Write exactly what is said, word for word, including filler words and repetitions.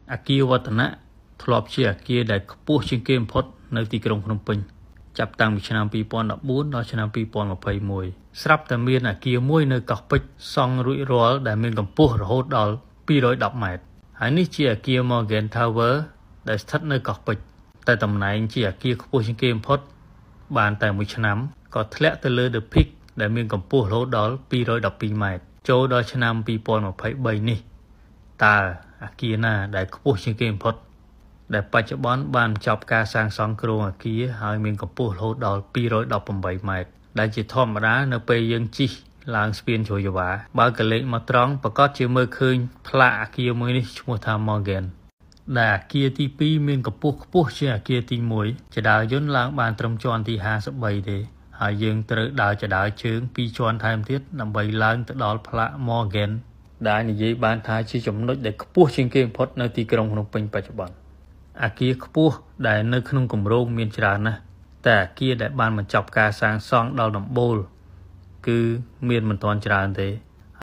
អាគារវឌ្ឍនៈធ្លាប់ជាអាគារដែលខ្ពស់ជាងគេបំផុតនៅទីក្រុងភ្នំពេញចាប់តាំងពីឆ្នាំពីរពាន់ដប់បួនដល់ឆ្នាំពីរពាន់ម្ភៃមួយ ស្រាប់តែមានអាគារមួយនៅកោះពេជ្រសង់រួចរាល់ដែលមានកម្ពស់រហូតដល់ពីររយដប់ម៉ែត្រហើយនេះជាអាគារ Morgan Tower ដែលស្ថិតនៅកោះពេជ្រតែតំណែងជាអាគារខ្ពស់ជាងគេបំផុតបានតែមួយឆ្នាំក៏ធ្លាក់ទៅលើ The Peak ដែលមានកម្ពស់រហូតដល់ពីររយដប់ពីរម៉ែត្រចូលដល់ឆ្នាំពីរពាន់ម្ភៃបីនេះតើអាគារណាដែលខ្ពស់ជាងគេបំផុតដែលបច្ចុប្បន្នបានចប់ការសាងសង់គ្រោងអាគារហើយមានកម្ពស់រហូតដល់ពីររយដប់ប្រាំបីម៉ែត្រដែលជាធម្មតានៅពេលយើងជិះឡើងស្ពានជ្រោយចង្វារបើកលេចមកត្រង់ប្រកាសជាមើលឃើញផ្លាកអាគារមួយនេះឈ្មោះថា Morgan ដែលអាគារទីពីរមានកម្ពស់ខ្ពស់ជាងអាគារទីមួយចដាលយន្តឡើងបានត្រឹមជាន់ទីห้าสิบបីទេហើយយើងត្រូវដើរចដាលជើងពីរជាន់ថែមទៀតដើម្បីឡើងទៅដល់ផ្លាក Morgan ដែលនិយាយបានថាជាចំណុចដែលខ្ពស់ជាងគេបំផុតនៅទីក្រុងភ្នំពេញបច្ចុប្បន្នអាគារខ្ពស់ដែលនៅក្នុងគម្រោងមានច្រើនណាស់តែអាគារដែលបានបញ្ចប់ការសាងសង់ដល់ដំបូលគឺមានមិនទាន់ច្រើនទេ